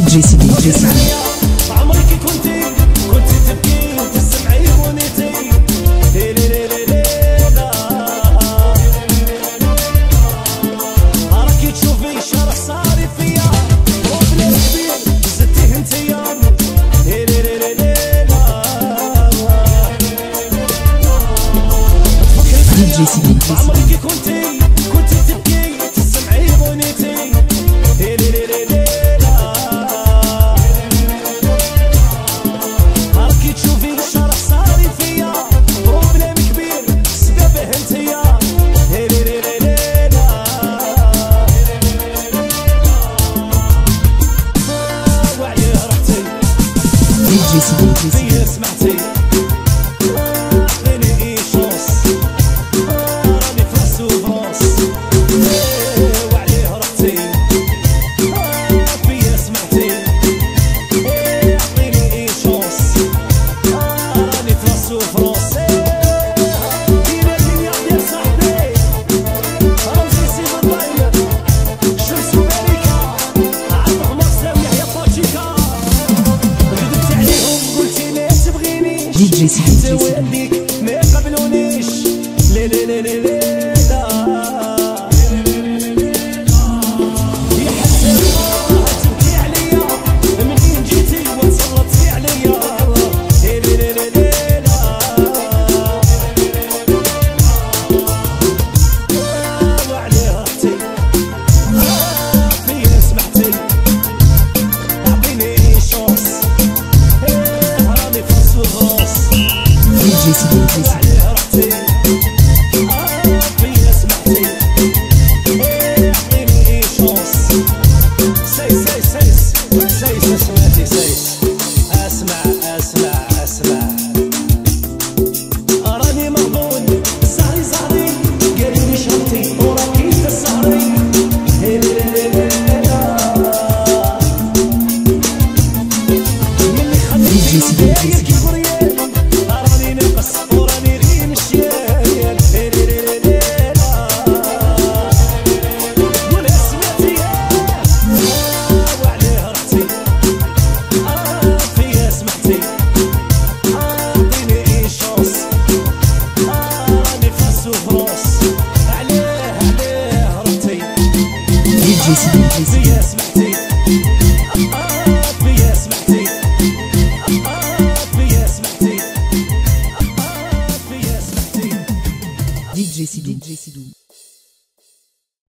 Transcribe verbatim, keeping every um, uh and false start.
جي سي دي جي سي دي. عمرك كنتي كنتي تبكي وتسمعي غنيتي راكي تشوفي شرح صاري فيا وبلا كبير زدتيه انتيا جي سي دي. عمرك كنتي كنتي تبكي تسمعي غنيتي راكي تشوفي شرح صاري فيا وبلا كبير سببه انتيا وعليه رحتي جي سي دي جي سي دي. فيه سمعتي جي سي دي جي سي دي. ما يقبلونيش لا لا لا لا لا يا حتى الله تبكي عليا منين جيتي وتسلطتي عليا لا لا لا لا وعليه رحتي فيا سمعتي اعطيني شونس راني في السوق جي سي دي جي سي دي. جي سي دي جي سي دي. جي سي دي جي سي دي.